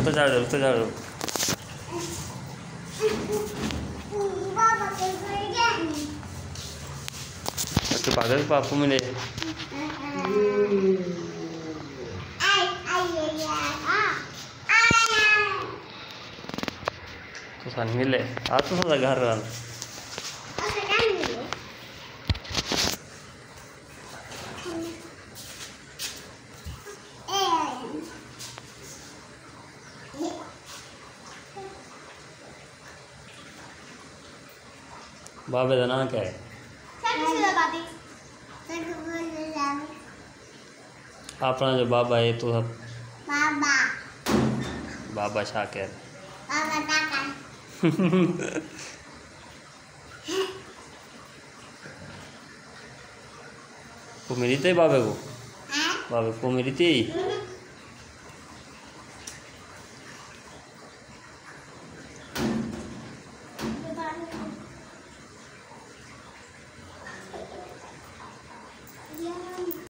तो झाड़ दो, तो झाड़ दो। तो पागल पापू मिले तो सन मिले आ तो सा घर रहा बाबे का नाम क्या है? अपना जो बाबा है तो सब बाबा शाकिर को मिली थी बाबे को, बाबे को मिली थी।